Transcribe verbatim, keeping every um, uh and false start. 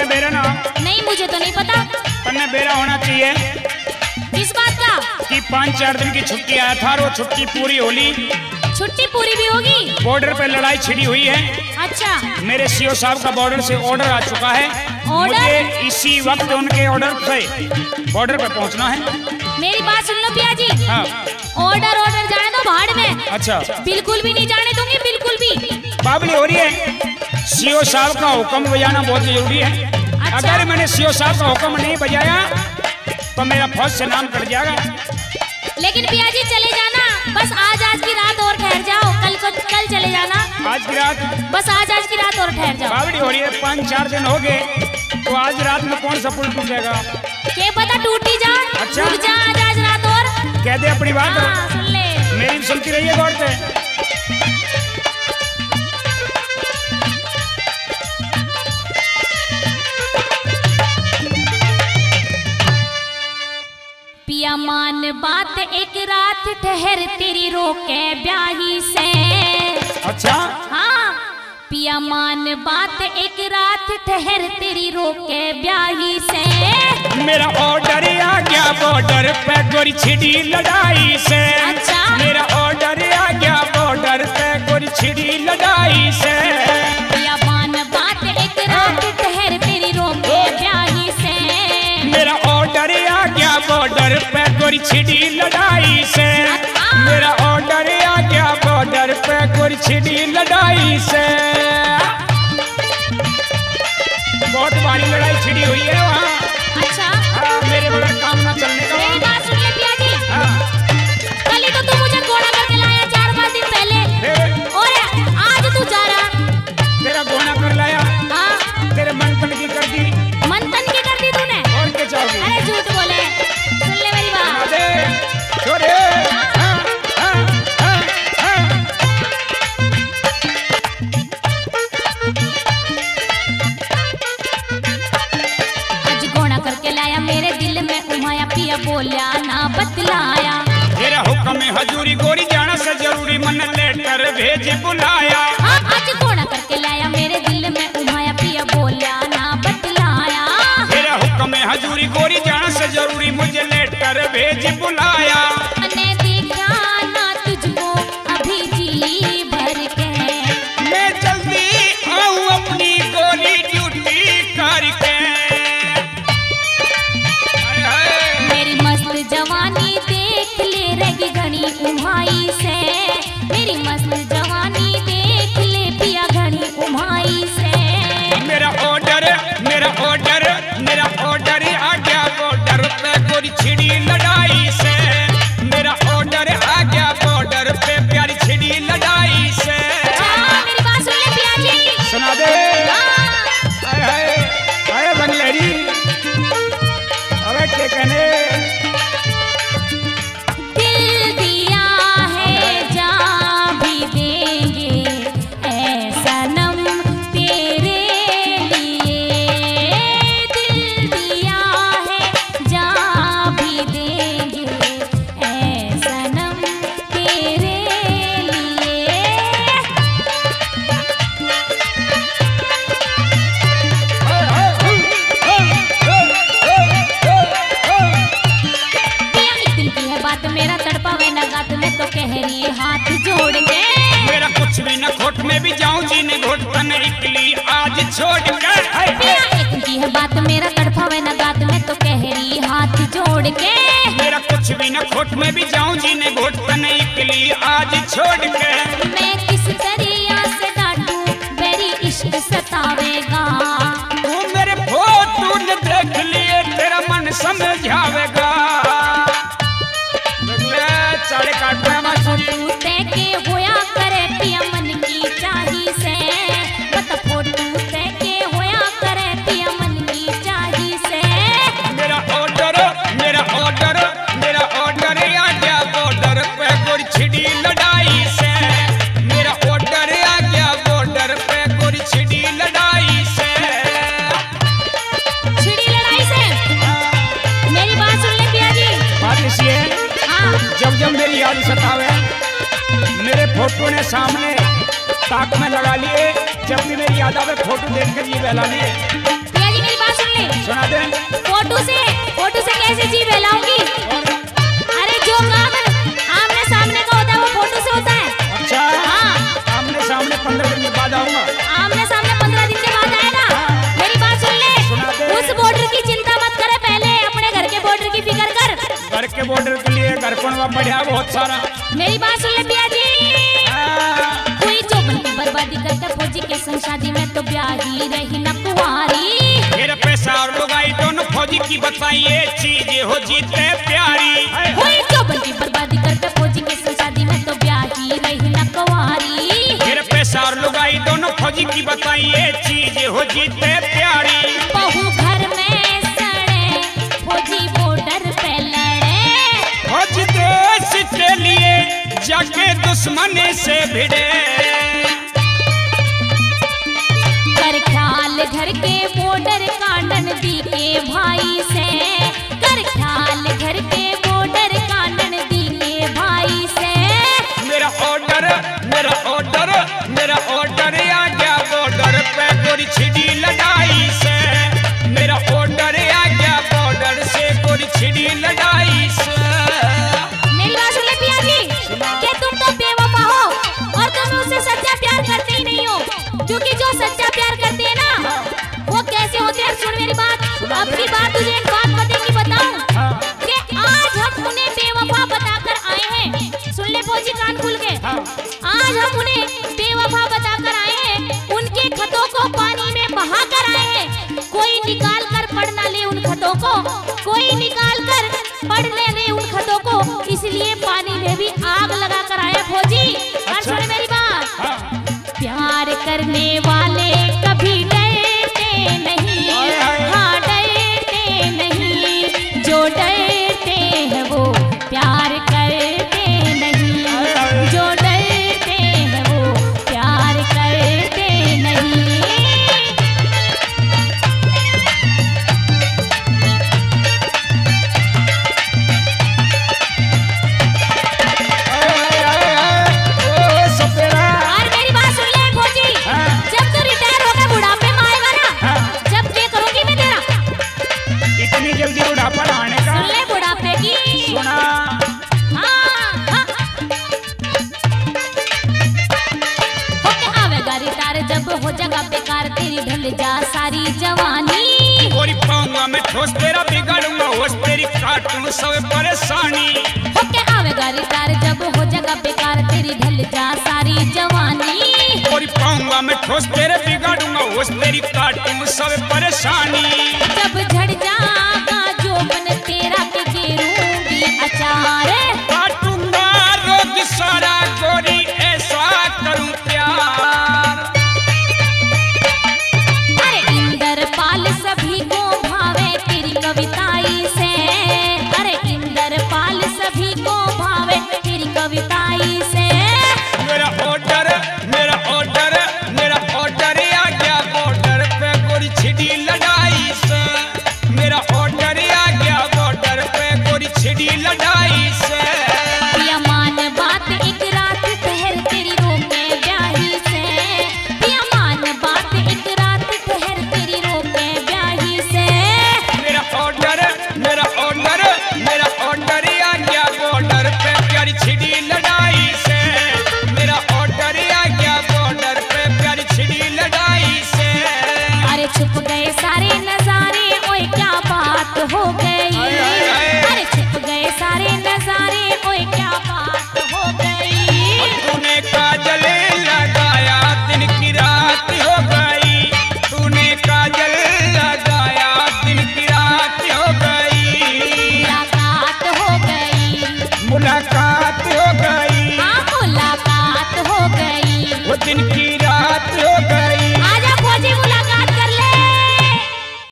बेरा ना? नहीं, मुझे तो नहीं पता। तन्ने बेरा होना चाहिए। किस बात का? कि पाँच चार दिन की छुट्टी आया था और वो छुट्टी पूरी होली। छुट्टी पूरी भी होगी? बॉर्डर पे लड़ाई छिड़ी हुई है। अच्छा। मेरे सीओ साहब का बॉर्डर से ऑर्डर आ चुका है। ऑर्डर? मुझे इसी वक्त उनके ऑर्डर से बॉर्डर पे पहुंचना है। मेरी बात सुन लो पिया जी। हाँ। ऑर्डर ऑर्डर जाने दो भाड़ में। अच्छा। बिल्कुल भी नहीं जाने दूंगी, बिल्कुल भी। बाबली हो रही है। सीओ साहब का हुक्म बजाना बहुत जरूरी है। अच्छा। अगर मैंने सीओ साहब का हुक्म नहीं बजाया तो मेरा फौज से नाम कट जाएगा। लेकिन पिया जी चले जाना, बस आज आज की रात और ठहर जाओ, कल को कल चले जाना। आज की रात? बस आज आज की रात और ठहर जाओ। बावड़ी हो रही है, पाँच चार दिन हो गए तो आज रात में कौन सा पुल टूटेगा? क्या पता टूटी जा। अच्छा। रुक जा, आज आज रात और। कह दे अपनी बात। हाँ, सुन ले। मेरी सुनती रहिए गौर से। पिया मान बात एक रात ठहर तेरी रोके ब्याही से। अच्छा। हाँ, पिया मान बात एक रात ठहर तेरी रोके ब्याही से। मेरा ऑर्डर आ गया बॉर्डर पे गोरी छिड़ी लड़ाई से। अच्छा। मेरा ऑर्डर आ गया बॉर्डर पे गोरी छिड़ी लड़ाई से। पिया मान बात एक रात ठहर तेरी रोके ब्याही से। मेरा ऑर्डर आ गया बॉर्डर पे गोरी छिड़ी लड़ाई से। मेरा ऑर्डर आ गया बॉर्डर पे गोरी छिड़ी लड़ाई से। बहुत भारी लड़ाई छिड़ी हुई है वहाँ। अच्छा। हाँ, मेरे बगैर काम ना चलने का। मेरी बात सुन ले पिया जी। हाँ। कल ही तो तू मुझे घोड़ा करके लाया चार पाँच दिन पहले, और आज तू जा रहा। तेरा घोड़ा कर लाया? हाँ। तेरे मंथन की कर दी। मंथन की कर दी तूने? और क्या चाहोगी? अरे झूठ बोले, सुन ले मेरी बात। अरे छोड़े। हाँ, हाँ, हाँ, हाँ। आज घोड़ा करके लाया, मेरे दिल में उमाया, पिया बोलिया ना बतलाया। तेरा हुक्म है हजूरी गोरी जाना से जरूरी मन लेटर भेज बुलाया। हाँ, आज घोड़ा करके लाया, मेरे दिल में उमाया, पिया बोलिया ना बतलाया। तेरा हुक्म है हजूरी गोरी जाना से जरूरी मुझे लेटर भेज बुलाया। मैंने देखा ना तुझको अभी जी भर के। मैं जल्दी आऊं अपनी गोरी ड्यूटी करके। हाय हाय। मेरी मस्त जवानी देख ले रगी घनी उमाई से। मेरी मस्त जवानी देख ले पिया घनी उमाई से। मेरा ऑर्डर मेरा ऑर्डर मेरा ऑर्डर आ गया बॉर्डर पे गोरी छिड़ी लड़ाई से। मेरा ऑर्डर आ गया बॉर्डर पे प्यारी छिड़ी लड़ाई से। हाँ, मेरी बात सुन ले पिया जी। सुना दे। हाँ। हाय हाय हाय बंगलेरी। अबे क्या कहने? दिल दिया है जा भी देंगे ऐ सनम तेरे लिए। दिल दिया है जा भी देंगे ऐ सनम तेरे लिए। पिया एक दिन की है बात, मेरा तड़पावे न गात में तो कह रही हाथ जोड़ के। मेरा कुछ भी न खोट में भी जाऊं जीने घोट तन इकली आज छोड़ कर। हाय पिया हाय। एक दिन की है बात, मेरा तड़पावे न गात में तो कह रही हाथ जोड़ के। मेरा कुछ भी न खोट में भी जाऊं जीने घोट तन इकली आज छोड़ के। मैं किस दरिया से डांटूं मेरी इश्क सतावेगा। तू मेरे फोटो ने देख लिए तेरा मन समझावेगा। साढ़े काट में मत फोटू ते के होया करे पिया मन की चाही से। बता फोटू ते के होया करे पिया मन की चाही से। मेरा ऑर्डर मेरा ऑर्डर मेरा ऑर्डर आ गया बॉर्डर पे गोरी छिड़ी लड़ाई से। मेरा ऑर्डर आ गया बॉर्डर पे गोरी छिड़ी लड़ाई से। छिड़ी लड़ाई से? मेरी बात सुन ले पिया जी। बात इसी है। हाँ। जब जब मेरी याद सतावे मेरे फोटो ने सामने ताक में लगा लिए। जब भी मेरी याद आवे फोटो देख कर ये बहला लिए। पिया जी मेरी ले। सुना दे। फोटो से फोटो से कैसे जी बहलाऊंगी? अरे जो काम आमने सामने का होता है वो फोटो से होता है। अच्छा हाँ, आमने सामने पंद्रह दिन के बाद आऊंगा। आमने सामने पंद्रह दिन के बाद आएगा। मेरी बात सुन ले, उस बॉर्डर की चिंता मत करे, पहले अपने घर के बॉर्डर की फिक्र कर। घर के बॉर्डर के लिए घर पर बढ़िया बहुत सारा। मेरी बात सुन ले पिया जी, कोई चौबन की बर्बादी करके फौजी के संग शादी में तो ब्याही रही न कुंवारी। मेरे पैसा और लुगाई दोनों फौजी की बताइए चीजें हो जीते प्यारी। कोई चौबन की बर्बादी करके फौजी के संग शादी में तो ब्याही रही न कुंवारी। मेरे पैसा और लुगाई दोनों फौजी की बताइए चीजें हो जीते प्यारी। बहू घर में सड़े, फौजी बॉर्डर पे लड़े, फौजी देश के लिए जाके दुश्मन से भिड़े। कर ख्याल घर के बॉर्डर का ननदी के भाई से, कर ख्याल घर के बॉर्डर का ननदी के भाई से। मेरा ऑर्डर मेरा ऑर्डर मेरा ऑर्डर आ गया बॉर्डर पे गोरी छिड़ी लड़ाई से। मेरा ऑर्डर आ गया बॉर्डर से गोरी छिड़ी लड़ाई से। मेरी बात सुन ले पिया जी, कि तुम तो बेवफा हो और तुम उससे सच्चा प्यार करते ही नहीं हो, क्योंकि जो सच्चा प्यार करते हैं ना वो कैसे होते हैं। सुन मेरी बात, अपनी बात तुझे एक बात बताऊंगी बताऊं कि आज हम उन्हें बेवफा बताकर आए हैं। सुन ले फौजी कान खुल के, आज हम उन्हें बेवफा बताकर आए हैं, उनके खतों को पानी में बहा कर आए हैं। कोई निकाल कर पढ़ ना ले उन खतों को, कोई निकाल कर पढ़ ले ले उन खतों को, इसलिए पानी में भी आग लगा कर आए फौजी। और सुन मेरी बात, प्यार करने वाले कभी डरते नहीं, हाँ डरते नहीं, जो डरते हैं वो प्यार करते नहीं, जो डरते हैं वो प्यार करते नहीं। और मेरी बात सुन ले फौजी, जब तू रिटायर होकर बुढ़ापे में आएगा ना, जब ये करूंगी मैं तेरा। इतनी जल्दी बुढ़ापा आने का? सुन ले बुढ़ापे की। सुना। हाँ, हाँ। होके आवेगा रिटायर जब हो जगह बेकार, तेरी ढल जा सारी जवानी। गोरी पाऊंगा मैं ठोस तेरा बिगाड़ूंगा होश तेरी काटूं सब परेशानी। होके आवेगा रिटायर जब हो जगह बेकार, तेरी ढल जा सारी जवानी। गोरी पाऊंगा मैं ठोस तेरे बिगाड़ूंगा होश तेरी काटूं सब परेशानी। जब झड़ जा